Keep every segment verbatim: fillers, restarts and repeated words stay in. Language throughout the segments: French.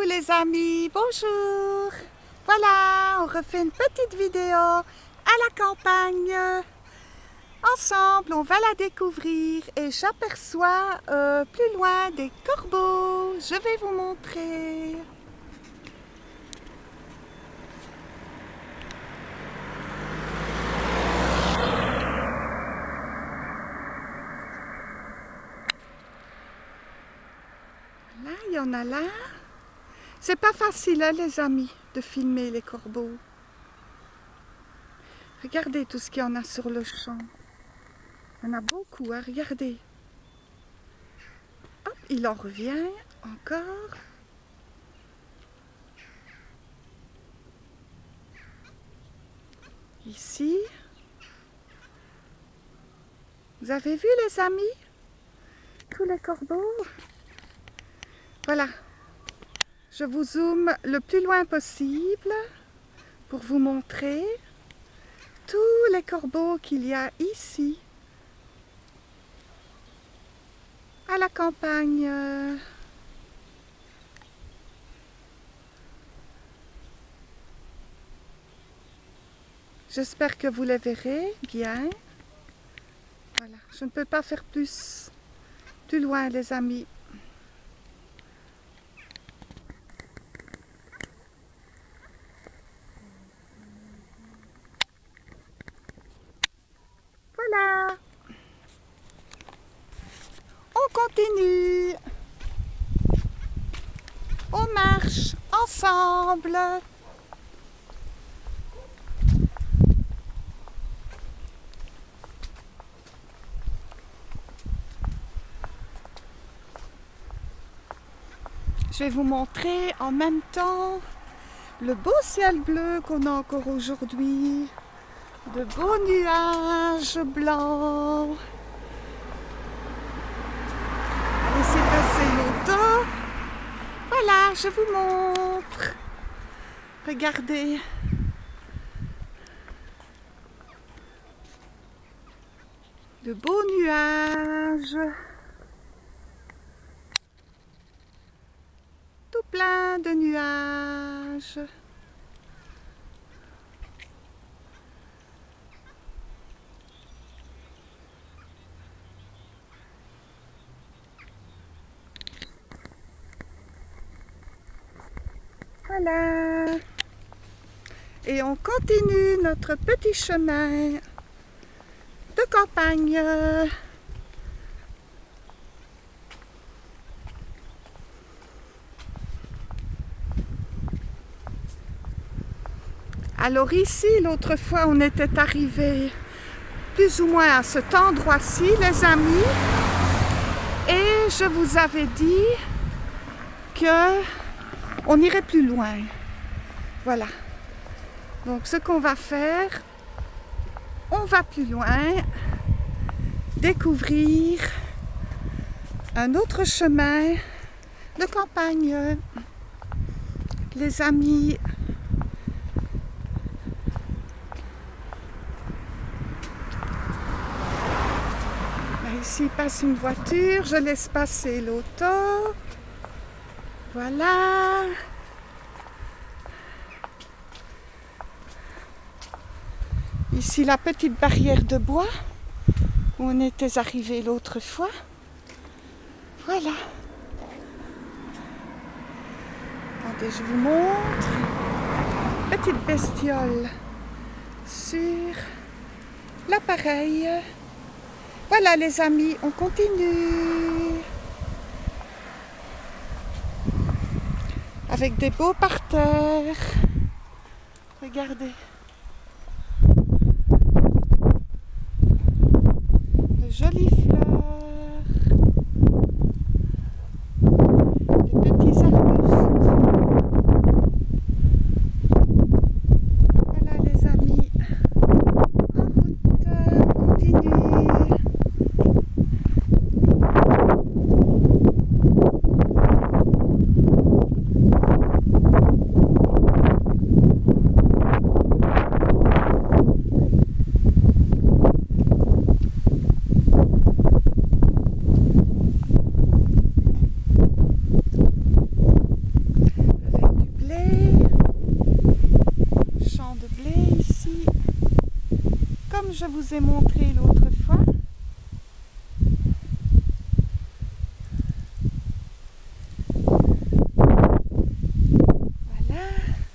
les amis, bonjour. Voilà, on refait une petite vidéo à la campagne. Ensemble, on va la découvrir et j'aperçois euh, plus loin des corbeaux. Je vais vous montrer. Là, il y en a là. C'est pas facile, hein, les amis, de filmer les corbeaux. Regardez tout ce qu'il y en a sur le champ. Il y en a beaucoup, hein, regardez. Hop, il en revient encore. Ici. Vous avez vu, les amis? Tous les corbeaux. Voilà. Je vous zoome le plus loin possible pour vous montrer tous les corbeaux qu'il y a ici, à la campagne. J'espère que vous les verrez bien. Voilà, je ne peux pas faire plus, plus loin, les amis. Voilà. On continue. On marche ensemble. Je vais vous montrer en même temps le beau ciel bleu qu'on a encore aujourd'hui. De beaux nuages blancs. Laissez passer l'auto. Voilà, je vous montre. Regardez. De beaux nuages. Tout plein de nuages. Voilà. Et on continue notre petit chemin de campagne. Alors ici, l'autre fois, on était arrivé plus ou moins à cet endroit-ci, les amis. Et je vous avais dit que on irait plus loin. Voilà. Donc ce qu'on va faire, on va plus loin, découvrir un autre chemin de campagne. Les amis. Ici passe une voiture, je laisse passer l'auto. Voilà. Ici la petite barrière de bois où on était arrivé l'autre fois. Voilà. Attendez, je vous montre. Petite bestiole sur l'appareil. Voilà les amis, on continue. Avec des beaux parterres. Regardez. De jolies fleurs. De petits arbustes. Voilà les amis. En route, on continue. je vous ai montré l'autre fois. Voilà.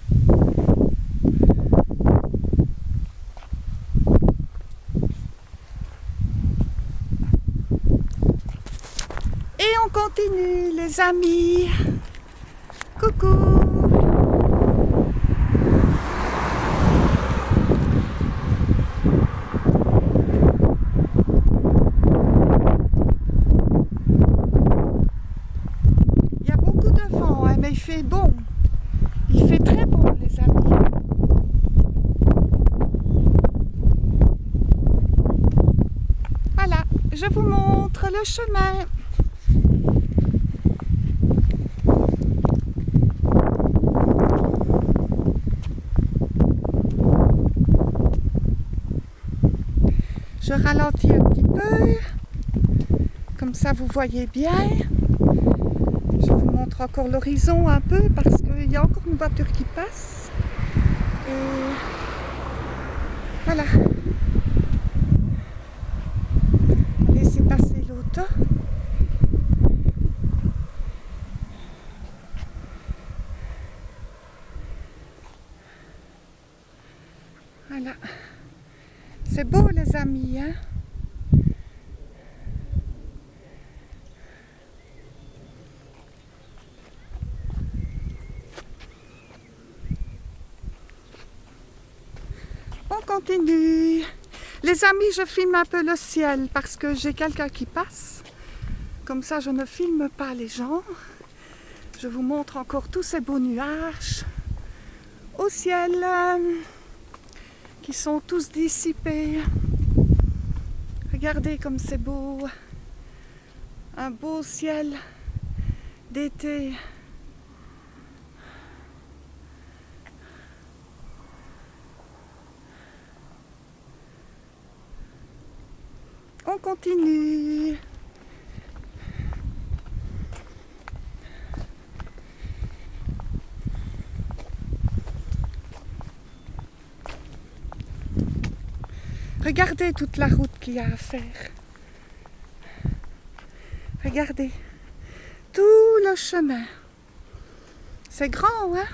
Et on continue les amis. Coucou. Mais il fait bon, il fait très bon les amis. Voilà, je vous montre le chemin. Je ralentis un petit peu, comme ça vous voyez bien. Je vous montre encore l'horizon un peu parce qu'il y a encore une voiture qui passe. Et voilà. Laissez passer l'auto. Voilà. C'est beau les amis, hein? On continue. Les amis, je filme un peu le ciel parce que j'ai quelqu'un qui passe. Comme ça, je ne filme pas les gens. Je vous montre encore tous ces beaux nuages au ciel euh, qui sont tous dissipés. Regardez comme c'est beau. Un beau ciel d'été. On continue. Regardez toute la route qu'il y a à faire. Regardez. Tout le chemin. C'est grand, hein?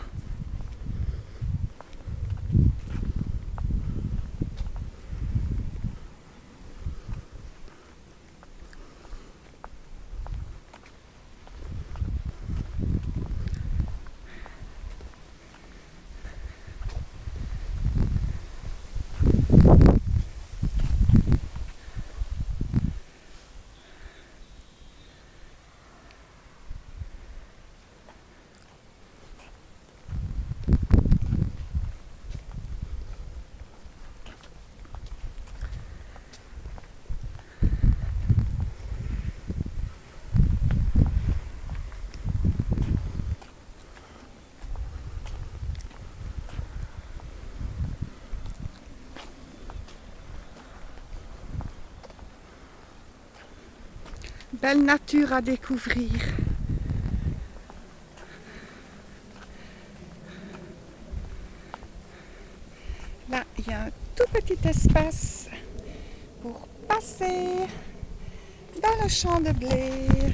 Belle nature à découvrir. Là, il y a un tout petit espace pour passer dans le champ de blé.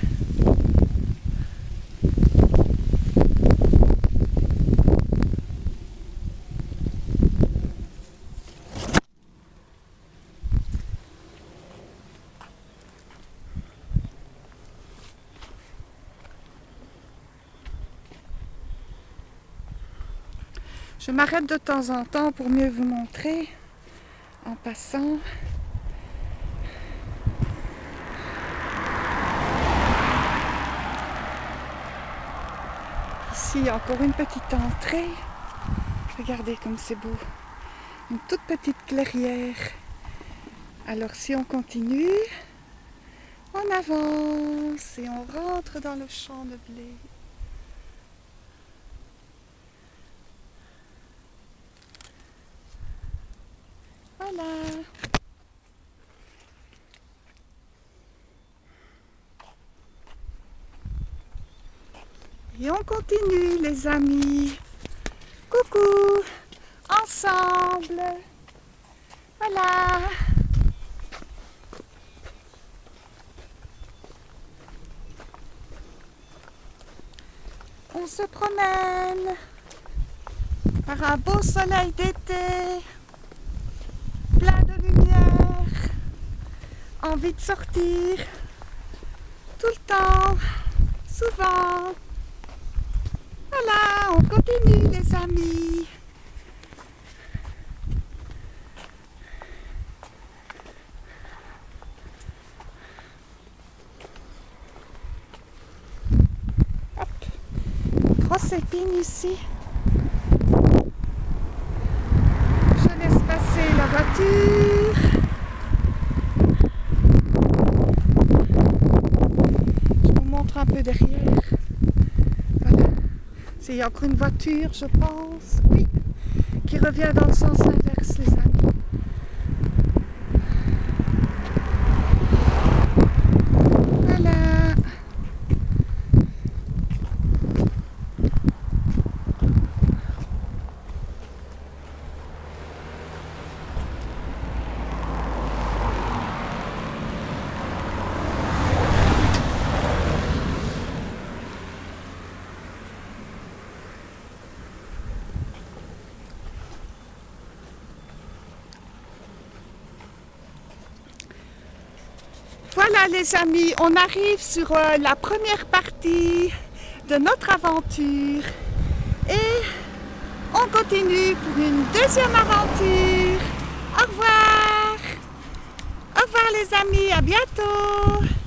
Je m'arrête de temps en temps pour mieux vous montrer en passant. Ici, encore une petite entrée. Regardez comme c'est beau. Une toute petite clairière. Alors si on continue, on avance et on rentre dans le champ de blé. Voilà. Et on continue les amis. Coucou. Ensemble. Voilà. On se promène par un beau soleil d'été, plein de lumière, envie de sortir, tout le temps, souvent. Voilà, on continue les amis. Hop, grosse épine ici. Je laisse passer la voiture. Je vous montre un peu derrière. Voilà. Il y a encore une voiture, je pense, oui, qui revient dans le sens inverse, les amis. Voilà. Voilà les amis, on arrive sur euh, la première partie de notre aventure et on continue pour une deuxième aventure. Au revoir. Au revoir les amis, à bientôt.